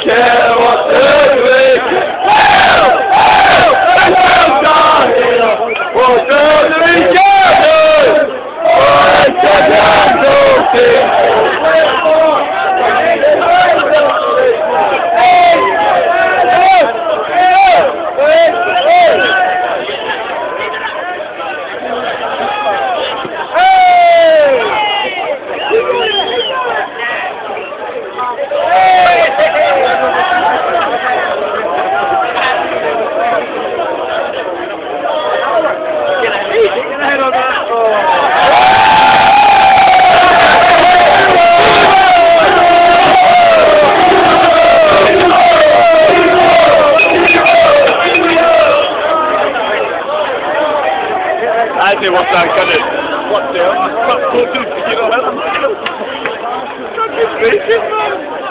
care what the week. What does we gather? What does I say what's that kind of what's there? Cut 4 2, you know that?